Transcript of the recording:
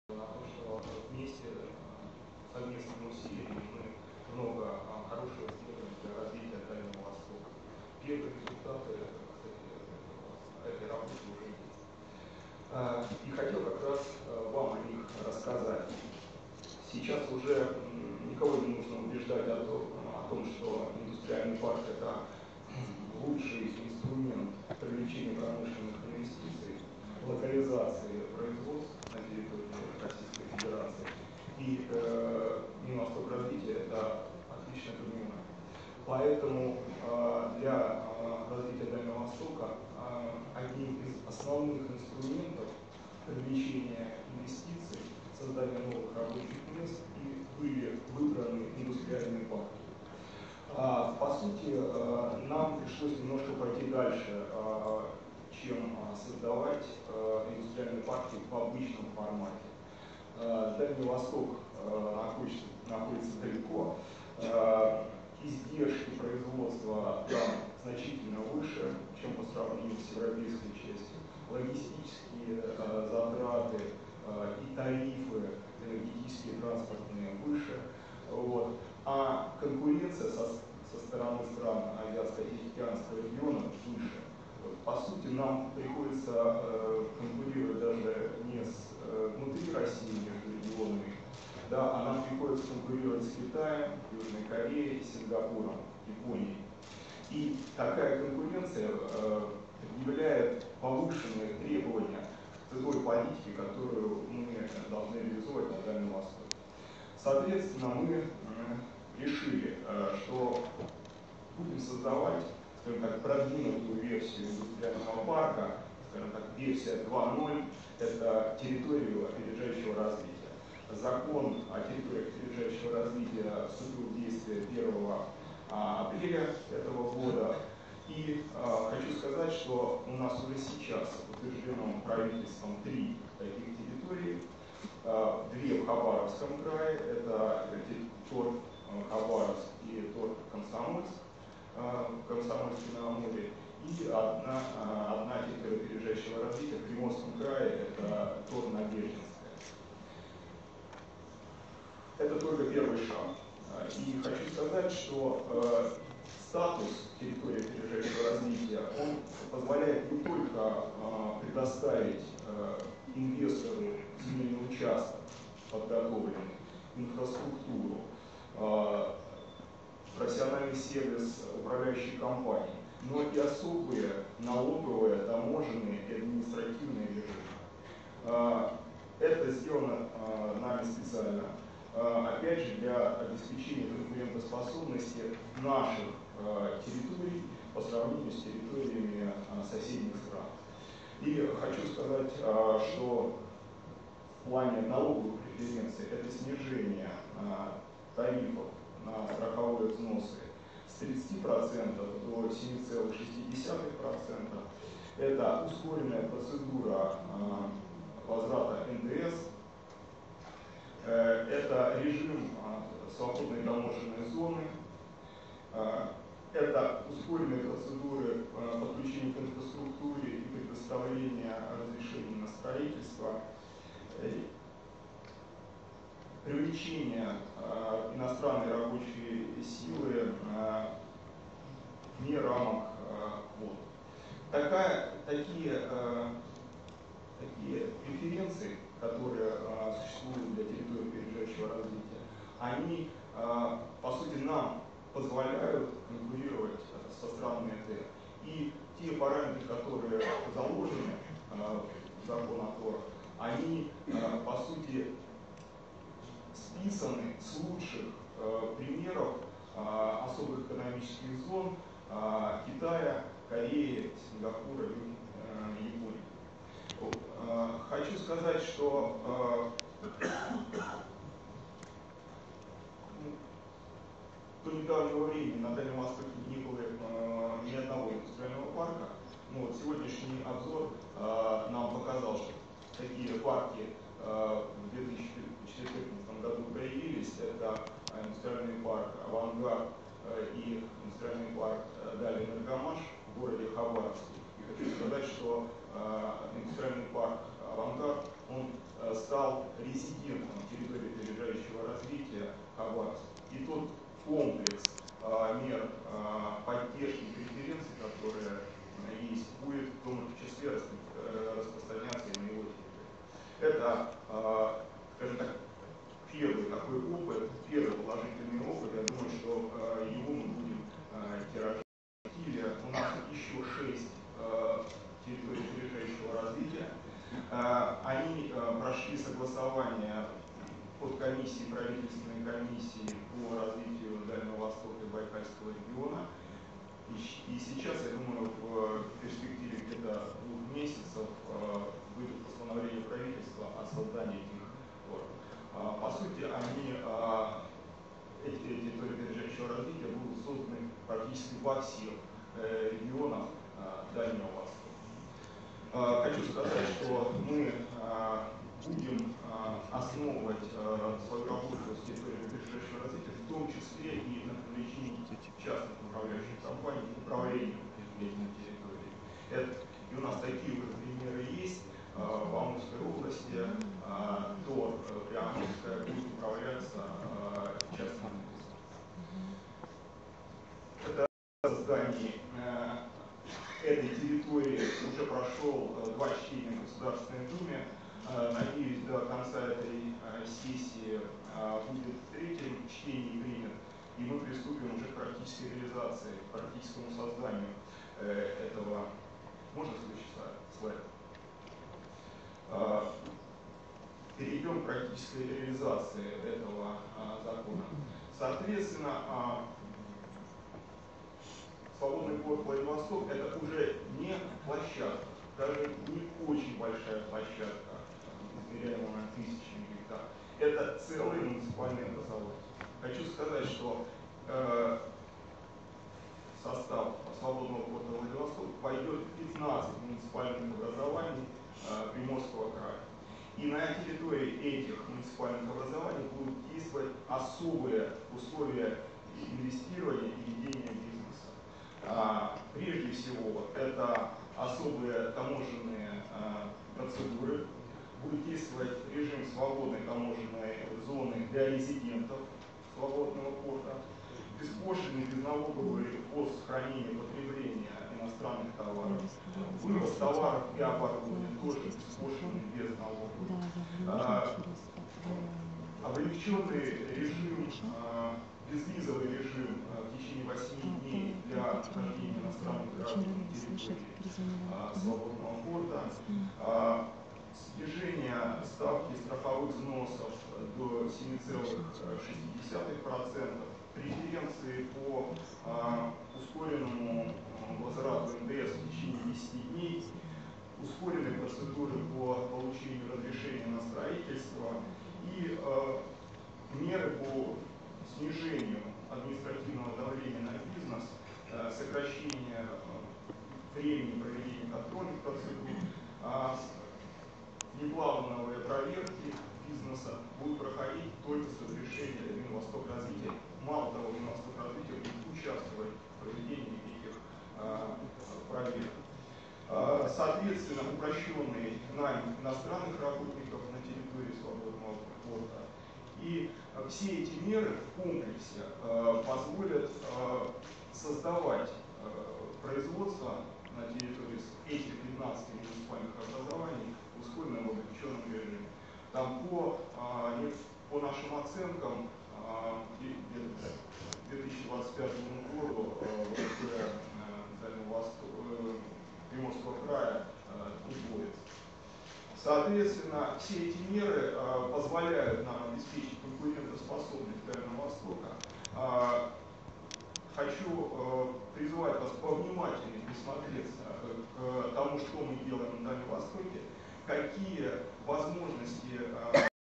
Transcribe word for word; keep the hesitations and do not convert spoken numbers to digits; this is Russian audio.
на том, что вместе совместными усилиями мы много хорошего сделаем для развития Дальнего Востока. Первые результаты, кстати, этой работы уже есть. И хотел как раз вам о них рассказать. Сейчас уже никого не нужно убеждать о том, о том что индустриальный парк – это лучший инструмент привлечения промышленных инвестиций, локализации производств на территории Российской Федерации. И э, Минвосток развития это отлично понимает. Поэтому э, для э, развития Дальнего Востока э, одним из основных инструментов привлечения инвестиций, создания новых рабочих мест и были выбраны индустриальные парки. А, по сути, а, нам пришлось немножко пойти дальше, а, чем а, создавать а, индустриальные парки в обычном формате. А, Дальний Восток а, находится, находится далеко, а, издержки производства там значительно выше, чем по сравнению с европейской частью. Логистические а, затраты а, и тарифы энергетические, транспортные выше. Вот. А конкуренция со, со стороны стран Азиатско-Тихоокеанского региона выше. Вот. По сути, нам приходится э, конкурировать даже не с, э, внутри России между регионами, да, а нам приходится конкурировать с Китаем, Южной Кореей, Сингапуром, Японией. И такая конкуренция э, предъявляет повышенные требования к той политике, которую мы должны реализовать на Дальнем Востоке. Соответственно, мы решили, что будем создавать, скажем так, продвинутую версию индустриального парка, скажем так, версия два ноль, это территорию опережающего развития. Закон о территориях опережающего развития вступил в действие первого апреля этого года. И э, хочу сказать, что у нас уже сейчас утверждено правительством три таких территории. Две в Хабаровском крае, это торг Хабаровск и торг Комсомольск, Комсомольск на Амуре, и одна, одна территория опережающего развития в Приморском крае, это торг Надеждинская. Это только первый шаг. И хочу сказать, что э, статус территории опережающего развития, он позволяет не только э, предоставить э, инвестору земельный участок подготовленный, инфраструктуру, э, профессиональный сервис управляющей компании, но и особые налоговые, таможенные и административные режимы. Э, это сделано э, нами специально. Опять же, для обеспечения конкурентоспособности наших э, территорий по сравнению с территориями э, соседних стран. И хочу сказать, э, что в плане налоговых преференций это снижение э, тарифов на страховые взносы с тридцати процентов до семи целых шести десятых процента. Это ускоренная процедура э, возврата эн дэ эс. Это режим свободной таможенной зоны, это ускоренные процедуры подключения к инфраструктуре и предоставления разрешений на строительство, привлечение иностранной рабочей силы вне рамок квот. Такая, такие, такие преференции, которые а, существуют для территории опережающего развития, они, а, по сути, нам позволяют конкурировать со странами эн тэ. И те параметры, которые заложены а, в закон о торг, они, а, по сути, списаны с лучших а, примеров а, особых экономических зон а, Китая, Кореи, Сингапура и а, Японии. Хочу сказать, что э, до недавнего времени на Дальнем Востоке не было э, ни одного индустриального парка. Но вот сегодняшний обзор э, нам показал, что такие парки э, в две тысячи четырнадцатом году появились. Это индустриальный парк «Авангард» э, и индустриальный парк э, «Далее Энергомаш» в городе Хабаровске. И хочу сказать, что э, индустриальный парк «Авангард» он э, стал резидентом территории опережающего развития Хабаровска. И тот комплекс мер поддержки и преференций, которые есть, будет в том числе распространяться и на его территории. Это, скажем так, первый такой опыт, первый положительный опыт. Я думаю, что его мы будем тиражировать. У нас еще шесть территорий опережающего развития. Они прошли согласование под комиссией, правительственной комиссии по развитию Дальнего Востока и Байкальского региона. И, и сейчас, я думаю, в перспективе где-то двух месяцев выйдет постановление правительства о создании этих органов. По сути, они, эти территории опережающего развития будут созданы практически во всех регионах Дальнего Востока. Хочу сказать, что мы будем основывать свою работу с территорией опережающего развития, в том числе и на привлечении частных управляющих компаний к управлению этими территориями. Это, и у нас такие уже примеры есть. В Амурской области до Приамурская будет управляться частными инвесторами. Это создание этой территории уже прошел два чтения в Государственной Думе. Надеюсь, до конца этой сессии будет в третьем чтении принят, и мы приступим уже к практической реализации, к практическому созданию этого. Можно следующий слайд? Перейдем к практической реализации этого закона. Соответственно, свободный порт Владивосток — это уже не площадка, даже не очень большая площадка, измеряемая тысячами гектар. Это целый муниципальный образование. Хочу сказать, что э, в состав свободного порта Владивосток войдет пятнадцать муниципальных образований э, Приморского края. И на территории этих муниципальных образований будут действовать особые условия инвестирования и ведения бизнеса. А, прежде всего, это особые таможенные а, процедуры. Будет действовать режим свободной таможенной зоны для резидентов свободного порта. Беспошлинный, безналоговый ввоз, хранение, потребление иностранных товаров. Вывоз товаров и оборудования тоже беспошлинный, безналоговый. А, облегченный режим, а, безвизовый режим а, в течение восьми дней для вхождения иностранных граждан на территории а, свободного порта. А, снижение ставки страховых взносов до семи целых шести десятых процента. Преференции по а, ускоренному возврату эн дэ эс в течение десяти дней, ускоренные процедуры по получению разрешения на строительство и а, меры по снижению административного давления на бизнес, а, сокращение а, времени проведения контрольных процедур, а, неплановые проверки бизнеса будут проходить только с разрешения Минвосток развития. Мало того, Минвосток развития будет участвовать в проведении этих а, проверок. А, соответственно, упрощенный найм иностранных работников на территории свободного порта. И а, все эти меры в комплексе а, позволят а, создавать а, производство на территории этих пятнадцати муниципальных образований в ускоренном облегченном режиме. Там по, а, по нашим оценкам а, к две тысячи двадцать пятому году а, ВВП Дальнего Востока, Приморского края а, удвоится. Соответственно, все эти меры а, позволяют нам обеспечить конкурентоспособность Дальнего Востока. А, Хочу э, призвать вас повнимательнее присмотреться к тому, что мы делаем на Дальнем Востоке, какие возможности э,